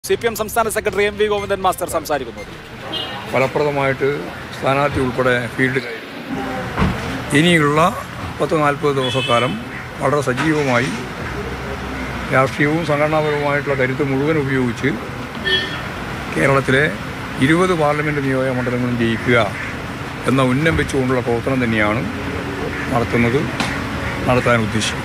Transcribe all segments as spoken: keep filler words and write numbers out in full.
C P M സംസ്ഥാന secretary M V Govindan master സംസാരിക്കുന്നത്. ഫലപ്രദമായിട്ട് സ്ഥാനാർത്ഥി ഉൾപ്പെടെ ഫീൽഡ് ഇനിയുള്ള പത്ത് നാൽപ്പത് ദിവസക്കാലം വളരെ സജീവമായി രാഷ്ട്രീയവും സംഘടനാപരവുമായിട്ടുള്ള കരുത്ത് മുഴുവൻ ഉപയോഗിച്ച് കേരളത്തിലെ ഇരുപത് പാർലമെൻറ്റ് നിയോജക മണ്ഡലങ്ങളും ജയിക്കുക എന്ന ഉന്നം വെച്ചുകൊണ്ടുള്ള പ്രവർത്തനം തന്നെയാണ് നടത്തുന്നത്, നടത്താൻ ഉദ്ദേശിക്കുന്നത്.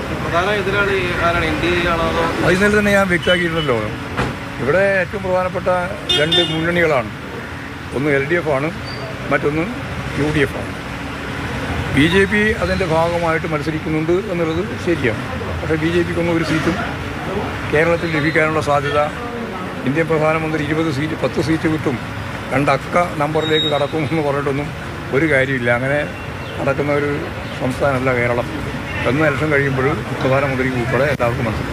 അതിൽ തന്നെ ഞാൻ വ്യക്തമാക്കിയിട്ടുണ്ടല്ലോ, ഇവിടെ ഏറ്റവും പ്രധാനപ്പെട്ട രണ്ട് മുന്നണികളാണ്. ഒന്ന് എൽ ഡി എഫ് ആണ്, മറ്റൊന്ന് യു ഡി എഫ് ആണ്. ബി ജെ പി അതിൻ്റെ ഭാഗമായിട്ട് മത്സരിക്കുന്നുണ്ട് എന്നുള്ളത് ശരിയാണ്. പക്ഷേ ബി ജെ പിക്കൊന്നും ഒരു സീറ്റും കേരളത്തിൽ ലഭിക്കാനുള്ള സാധ്യത, ഇന്ത്യൻ പ്രധാനമന്ത്രി ഇരുപത് സീറ്റ് പത്ത് സീറ്റ് കിട്ടും, രണ്ടക്ക നമ്പറിലേക്ക് കടക്കുമെന്ന് പറഞ്ഞിട്ടൊന്നും ഒരു കാര്യമില്ല. അങ്ങനെ നടക്കുന്ന ഒരു സംസ്ഥാനമല്ല കേരളം എന്ന് ഇലക്ഷൻ കഴിയുമ്പോൾ പ്രധാനമന്ത്രിക്ക് ഉൾപ്പെടെ എല്ലാവർക്കും മനസ്സിലാക്കും.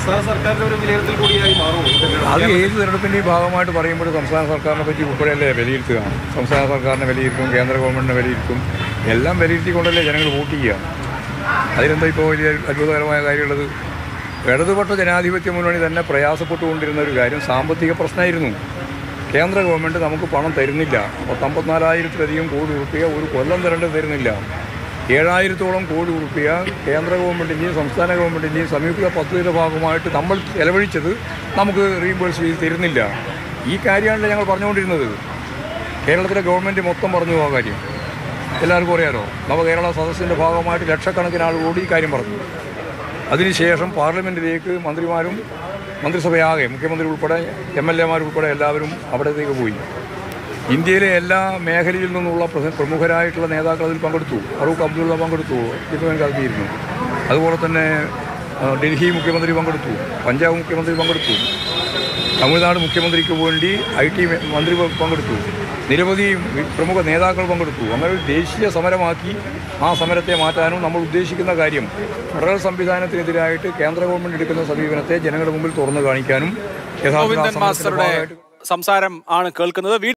അത് ഏത് തിരഞ്ഞെടുപ്പിൻ്റെയും ഭാഗമായിട്ട് പറയുമ്പോൾ സംസ്ഥാന സർക്കാരിനെ പറ്റി ഉൾപ്പെടെയല്ലേ വിലയിരുത്തുക. സംസ്ഥാന സർക്കാരിനെ വിലയിരുത്തും, കേന്ദ്ര ഗവൺമെൻറ്റിനെ വിലയിരുത്തും, എല്ലാം വിലയിരുത്തിക്കൊണ്ടല്ലേ ജനങ്ങൾ വോട്ട് ചെയ്യുക. അതിലെന്താ ഇപ്പോൾ വലിയ അത്ഭുതകരമായ കാര്യമുള്ളത്? ഇടതുപക്ഷ ജനാധിപത്യ മുന്നണി തന്നെ പ്രയാസപ്പെട്ടുകൊണ്ടിരുന്ന ഒരു കാര്യം സാമ്പത്തിക പ്രശ്നമായിരുന്നു. കേന്ദ്ര ഗവൺമെൻറ് നമുക്ക് പണം തരുന്നില്ല. പത്തൊമ്പത്തിനാലായിരത്തിലധികം കോടി റുപ്യ ഒരു കൊല്ലം തരേണ്ടത് തരുന്നില്ല. ഏഴായിരത്തോളം കോടി റുപ്യ കേന്ദ്ര ഗവൺമെൻറ്റിൻ്റെയും സംസ്ഥാന ഗവൺമെൻറ്റിൻ്റെയും സംയുക്ത പദ്ധതിയുടെ ഭാഗമായിട്ട് നമ്മൾ ചെലവഴിച്ചത് നമുക്ക് റീഇംബേഴ്സ് ചെയ്ത് തരുന്നില്ല. ഈ കാര്യമാണല്ലോ ഞങ്ങൾ പറഞ്ഞുകൊണ്ടിരുന്നത്. കേരളത്തിലെ ഗവൺമെൻറ് മൊത്തം പറഞ്ഞു ആ കാര്യം എല്ലാവർക്കും അറിയാലോ. നവകേരള സദസ്സിൻ്റെ ഭാഗമായിട്ട് ലക്ഷക്കണക്കിന് ആൾ കൂടി ഈ കാര്യം പറഞ്ഞു. അതിനുശേഷം പാർലമെൻറ്റിലേക്ക് മന്ത്രിമാരും മന്ത്രിസഭയാകെ മുഖ്യമന്ത്രി ഉൾപ്പെടെ എം എൽ എമാരുൾപ്പെടെ എല്ലാവരും അവിടത്തേക്ക് പോയി. ഇന്ത്യയിലെ എല്ലാ മേഖലയിൽ നിന്നുള്ള പ്രമുഖരായിട്ടുള്ള നേതാക്കൾ അതിൽ പങ്കെടുത്തു. ഫറൂഖ് അബ്ദുള്ള പങ്കെടുത്തു, ടിപ്പുവിൻ കാലത്തിയിരുന്നു. അതുപോലെ തന്നെ ഡൽഹി മുഖ്യമന്ത്രി പങ്കെടുത്തു, പഞ്ചാബ് മുഖ്യമന്ത്രി പങ്കെടുത്തു, തമിഴ്നാട് മുഖ്യമന്ത്രിക്ക് വേണ്ടി ഐ ടി മന്ത്രി പങ്കെടുത്തു, നിരവധി പ്രമുഖ നേതാക്കൾ പങ്കെടുത്തു. അങ്ങനെ ഒരു ദേശീയ സമരമാക്കി ആ സമരത്തെ മാറ്റാനും നമ്മൾ ഉദ്ദേശിക്കുന്ന കാര്യം ഫെഡറൽ സംവിധാനത്തിനെതിരായിട്ട് കേന്ദ്ര ഗവൺമെൻറ് എടുക്കുന്ന സമീപനത്തെ ജനങ്ങളുടെ മുമ്പിൽ തുറന്നു കാണിക്കാനും ഗോവിന്ദൻ മാസ്റ്ററുടെ സംസാരം ആണ് കേൾക്കുന്നത്.